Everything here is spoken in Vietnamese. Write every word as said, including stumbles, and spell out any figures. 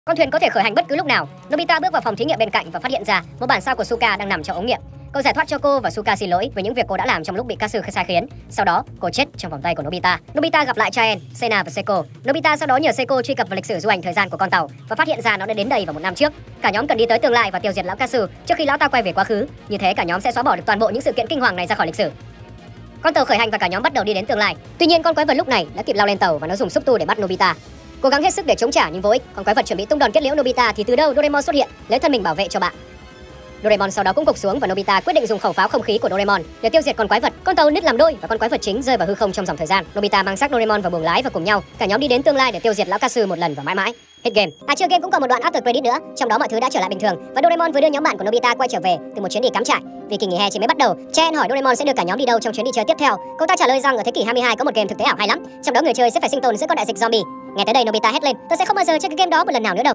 Con thuyền có thể khởi hành bất cứ lúc nào. Nobita bước vào phòng thí nghiệm bên cạnh và phát hiện ra một bản sao của Suka đang nằm trong ống nghiệm. Cậu giải thoát cho cô và Suka xin lỗi với những việc cô đã làm trong lúc bị Katsu sai khiến. Sau đó, cô chết trong vòng tay của Nobita. Nobita gặp lại Chaen, Sena và Seiko. Nobita sau đó nhờ Seiko truy cập vào lịch sử du hành thời gian của con tàu và phát hiện ra nó đã đến đây vào một năm trước. Cả nhóm cần đi tới tương lai và tiêu diệt lão Katsu trước khi lão ta quay về quá khứ. Như thế cả nhóm sẽ xóa bỏ được toàn bộ những sự kiện kinh hoàng này ra khỏi lịch sử. Con tàu khởi hành và cả nhóm bắt đầu đi đến tương lai. Tuy nhiên con quái vật lúc này đã kịp lao lên tàu và nó dùng xúc tu để bắt Nobita. Cố gắng hết sức để chống trả nhưng vô ích. Con quái vật chuẩn bị tung đòn kết liễu Nobita thì từ đâu Doraemon xuất hiện, lấy thân mình bảo vệ cho bạn. Doraemon sau đó cũng gục xuống và Nobita quyết định dùng khẩu pháo không khí của Doraemon để tiêu diệt con quái vật. Con tàu nứt làm đôi và con quái vật chính rơi vào hư không trong dòng thời gian. Nobita mang xác Doraemon vào buồng lái và cùng nhau cả nhóm đi đến tương lai để tiêu diệt lão Katsu một lần và mãi mãi. Hết game. À chưa, game cũng còn một đoạn after credit nữa, trong đó mọi thứ đã trở lại bình thường và Doraemon vừa đưa nhóm bạn của Nobita quay trở về từ một chuyến đi cắm trại. Vì kỳ nghỉ hè chỉ mới bắt đầu, Chaen hỏi Doraemon sẽ đưa cả nhóm đi đâu trong chuyến đi chơi tiếp theo. Cậu ta trả lời rằng ở thế kỷ hai mươi hai có một game thực tế ảo hay lắm, trong đó người chơi sẽ phải sinh tồn giữa con đại dịch zombie. Nghe tới đây Nobita hét lên, tôi sẽ không bao giờ chơi cái game đó một lần nào nữa đâu.